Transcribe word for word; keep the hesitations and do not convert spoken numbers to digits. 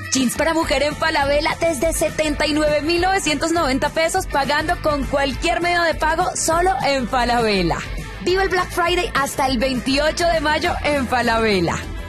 Jeans para mujer en Falabella desde setenta y nueve mil novecientos noventa pesos, pagando con cualquier medio de pago solo en Falabella. Viva el Black Friday hasta el veintiocho de mayo en Falabella.